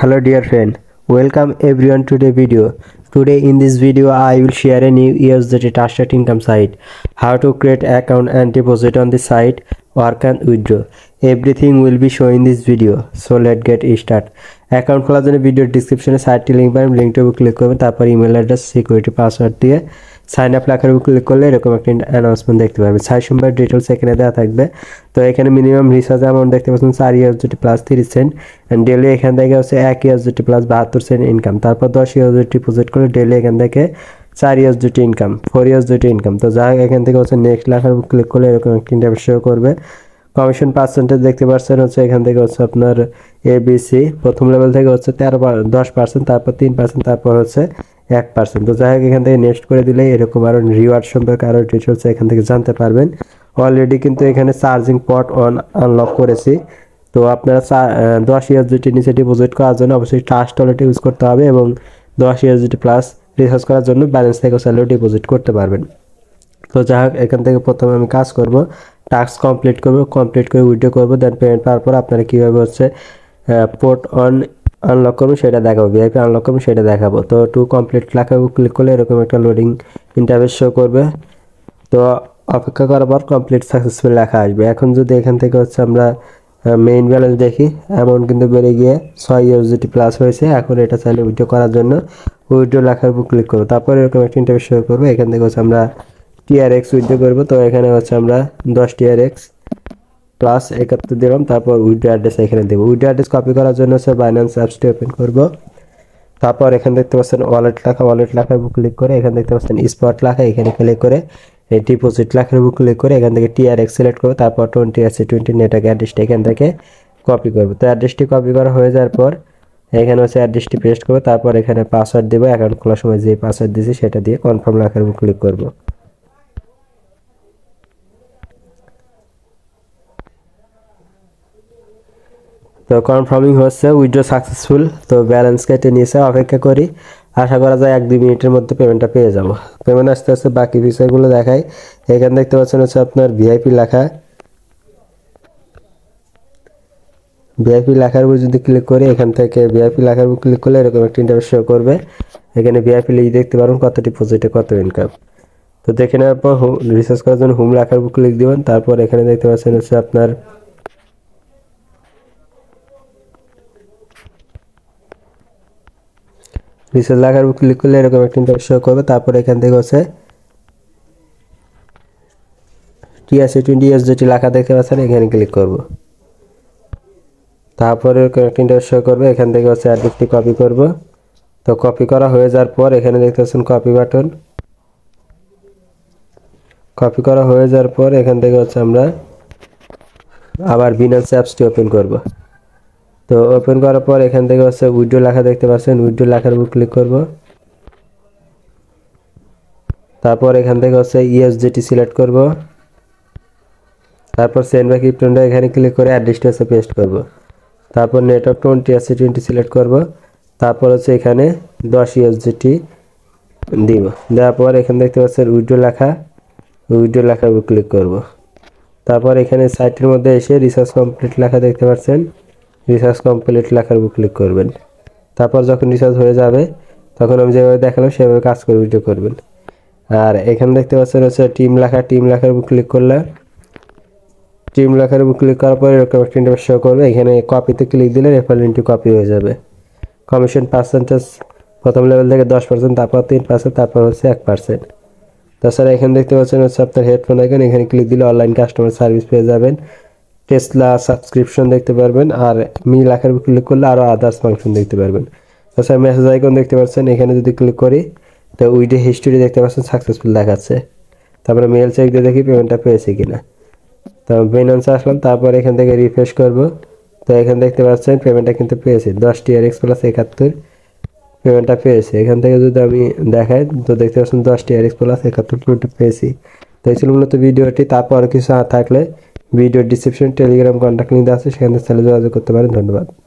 Hello dear friend, welcome everyone to the video. Today in this video I will share a new Usdt trusted income site. How to create account and deposit on the site, work and withdraw. Everything will be shown in this video. So let's get started. Account খোলার জন্য video ডেসক্রিপশনে সাইটটি link পাবেন, লিংকটার উপর click করবেন, তারপর email address security password দিয়ে sign up লেখার উপর ক্লিক করলে এরকম একটা অ্যানাউন্সমেন্ট দেখতে পাবেন। সাইট সম্পর্কে ডিটেলস এখানে দেওয়া থাকবে। তো এখানে মিনিমাম রিচার্জ অ্যামাউন্ট দেখতে পাচ্ছেন 4 USDT plus 30 cent and daily এখান থেকে হচ্ছে 1 USDT প্লাস 72 সেন্ট ইনকাম। তারপর 10 USDT ডিপোজিট করলে ডেইলি এখান থেকে 4 USDT ইনকাম, 4 USDT ইনকাম। তো যা এখান থেকে হচ্ছে নেক্সট লেখার উপর ক্লিক করলে এরকম একটা ইন্টারফেস শো করবে। কমিশন পার্সেন্টেজ দেখতে পাচ্ছেন হচ্ছে এখান থেকে হচ্ছে আপনার ABC প্রথম লেভেল থেকে হচ্ছে 10%, তারপর 3%, তারপর হচ্ছে 1%। তো যাই হোক এখান থেকে নেক্সট করে দিলে এরকম আরও রিওয়ার্ড সম্পর্কে আরও ডিটেলস এখান থেকে জানতে পারবেন। অলরেডি কিন্তু এখানে চার্জিং পট অন আনলক করেছি। তো আপনারা 10 USDT নিচে ডিপোজিট করার জন্য অবশ্যই ট্রাস্ট ওয়ালেট ইউজ করতে হবে এবং 10 USDT প্লাস রিচার্জ করার জন্য ব্যালেন্স থেকে চাইলেও ডিপোজিট করতে পারবেন। তো যাই হোক এখান থেকে প্রথমে আমি কাজ করব, টাস্ক কমপ্লিট করে উইথড্র করব, দেন পেমেন্ট পাওয়ার পর আপনারা কীভাবে হচ্ছে পোর্ট অন আনলক করবেন সেটা দেখাবো, ভিআইপি আনলক করবেন সেটা দেখাবো। তো টু কমপ্লিট লেখা ক্লিক করলে এরকম একটা লোডিং ইন্টারফেস শো করবে। তো অপেক্ষা করার পর কমপ্লিট সাকসেসফুল লেখা আসবে। এখন যদি এখান থেকে হচ্ছে আমরা মেইন ব্যালেন্স দেখি, অ্যামাউন্ট কিন্তু বেড়ে গিয়ে 6 USDT প্লাস হয়েছে। এখন এটা চাইলে উইথড্র করার জন্য উইথড্র লেখার উপর ক্লিক করবো, তারপর এরকম একটা ইন্টারফেস শো করবে। এখান থেকে হচ্ছে আমরা TRX উইথড্র করবো। তো এখানে হচ্ছে আমরা 10 TRX প্লাস 71 দিলাম, তারপর উইথড্র অ্যাড্রেস এখানে দেবো। উইথড্র অ্যাড্রেস কপি করার জন্য হচ্ছে বাইন্যান্স অ্যাপসটি ওপেন করব। তারপর এখানে দেখতে পাচ্ছেন ওয়ালেট লেখার উপর ক্লিক করে এখানে দেখতে পাচ্ছেন স্পট লেখা, এখানে ক্লিক করে এই ডিপোজিট লেখার উপর ক্লিক করে এখান থেকে TRX সিলেক্ট করবো, তারপর 20 নেটওয়ার্ক অ্যাড্রেসটা এখান থেকে কপি করবো। তো অ্যাড্রেসটি কপি করা হয়ে যাওয়ার পর এখানে হচ্ছে অ্যাড্রেসটি পেস্ট করবো, তারপর এখানে পাসওয়ার্ড দেবো। অ্যাকাউন্ট খোলার সময় যে পাসওয়ার্ড দিয়েছি সেটা দিয়ে কনফার্ম লেখার উপর ক্লিক করবো। তো কনফার্মিং হচ্ছে, উইথড্র সাকসেসফুল। তো ব্যালেন্স কেটে নিয়েছে, অপেক্ষা করি। আশা করা যায় 1-2 মিনিটের মধ্যে পেমেন্টটা পেয়ে যাব। পেমেন্ট আসতে আসতে বাকি বিষয়গুলো দেখাই। এখানে দেখতে পাচ্ছেন হচ্ছে আপনার ভিআইপি লেখার উপর যদি ক্লিক করি এখান থেকে ভিআইপি লেখার উপর ক্লিক করলে এরকম একটা ইন্টারফেস শো করবে। এখানে ভিআইপি লিখে দেখতে পারবেন কত ডিপোজিটে কত ইনকাম। তো দেখে নেওয়ার পর রিসার্চ করার জন্য হোম লেখার উপর ক্লিক দিবেন। তারপর এখানে দেখতে পাচ্ছেন হচ্ছে আপনার রিসার্চ লেখার উপর ক্লিক করলে এরকম একটা ইন্টারফেস শো করবে। তারপর এখান থেকে হচ্ছে TRC20 USDT লেখা দেখতে পাচ্ছেন, এখানে ক্লিক করব। তারপরে এরকম একটা ইন্টারফেস শো করবে। এখান থেকে হচ্ছে অ্যাড্রেসটি কপি করব। তো কপি করা হয়ে যাওয়ার পর এখানে দেখতে পাচ্ছেন কপি বাটন। কপি করা হয়ে যাওয়ার পর এখান থেকে হচ্ছে আমরা আবার বাইন্যান্স অ্যাপসটি ওপেন করব। তো ওপেন করার পর এখান থেকে হচ্ছে উইথড্র লেখা দেখতে পাচ্ছেন, উইথড্র লেখার উপর ক্লিক করব। তারপর এখান থেকে হচ্ছে USDT সিলেক্ট করব, তারপর সেন্ড বাই ক্রিপ্টোটা এখানে ক্লিক করে অ্যাড্রেসটা হচ্ছে পেস্ট করব। তারপর নেটওয়ার্ক 20 সিলেক্ট করব, তারপর হচ্ছে এখানে 10 USDT দিব। দেওয়ার পর এখানে দেখতে পাচ্ছেন উইথড্র লেখার উপর ক্লিক করব। তারপর এখানে সাইটের মধ্যে এসে রিসার্চ কমপ্লিট লেখা দেখতে পাচ্ছেন, রিসার্চ কমপ্লিট লেখার উপর ক্লিক করবেন। তারপর যখন রিসার্চ হয়ে যাবে তখন আমি যেভাবে দেখালাম সেভাবে কাজ করে উইথড্র করবেন। আর এখানে দেখতে পাচ্ছেন হচ্ছে টিম লেখার উপর ক্লিক করলে টিম লেখার উপর ক্লিক করার পর এরকম একটা ইন্টারফেস শো করবে। এখানে কপিতে ক্লিক দিলে রেফারেল লিংকটি কপি হয়ে যাবে। কমিশন পার্সেন্টেজ প্রথম লেভেল থেকে 10%, তারপর 3%, তারপর হচ্ছে 1%। তাছাড়া এখানে দেখতে পাচ্ছেন হচ্ছে আপনার হেডফোন আইকন, এখানে ক্লিক দিলে অনলাইন কাস্টমার সার্ভিস পেয়ে যাবেন, টেসলা সাবস্ক্রিপশন দেখতে পারবেন, আর মি লেখার উপর ক্লিক করলে আরও আদার্স ফাংশন দেখতে পারবেন। তাছাড়া মেসেজ আইকন দেখতে পাচ্ছেন, এখানে যদি ক্লিক করি তো উইথড্র হিস্টোরি দেখতে পাচ্ছেন সাকসেসফুল দেখাচ্ছে। তারপরে মেল চেক দিয়ে দেখি পেমেন্টটা পেয়েছি কিনা। তো বাইন্যান্সে আসলাম, তারপর এখান থেকে রিফ্রেশ করব। তো এখানে দেখতে পাচ্ছেন পেমেন্টটা কিন্তু পেয়েছি, 10 TRX প্লাস 71 পেমেন্টটা পেয়েছি। এখান থেকে যদি আমি দেখাই তো দেখতে পাচ্ছেন 10 TRX প্লাস 71 পেমেন্টটা পেয়েছি। তো এই ছিল মূলত ভিডিওটি। তারপর কিছু থাকলে video description Telegram contact link আছে, সেখানে যোগাযোগ করতে পারেন। ধন্যবাদ।